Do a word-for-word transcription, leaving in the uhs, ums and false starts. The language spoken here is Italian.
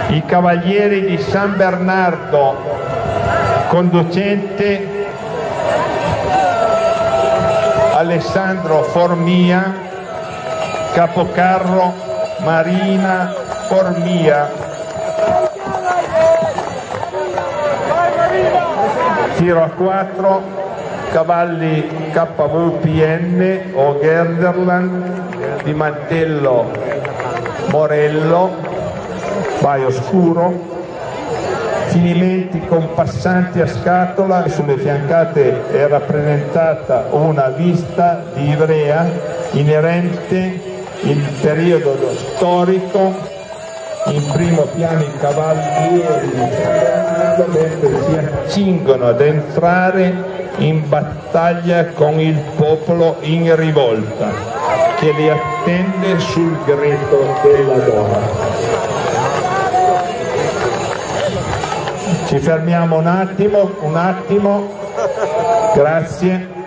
i Cavalieri di San Bernardo, conducente Alessandro Formia, capocarro Marina Formia. Tiro a quattro, cavalli K V P N o Gerderland di mantello Morello, paio scuro, finimenti con passanti a scatola. Sulle fiancate è rappresentata una vista di Ivrea inerente il periodo storico. In primo piano i cavalieri mentre si accingono ad entrare in battaglia con il popolo in rivolta che li attende sul greto della donna. Ci fermiamo un attimo, un attimo, grazie.